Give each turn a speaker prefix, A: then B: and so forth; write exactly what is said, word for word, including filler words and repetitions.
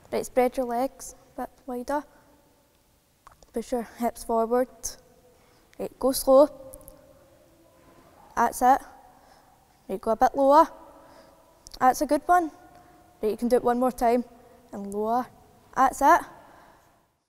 A: Right, spread your legs a bit wider. Push your hips forward. Right, go slow. That's it. Right, go a bit lower. That's a good one. Right, you can do it one more time and lower. That's it.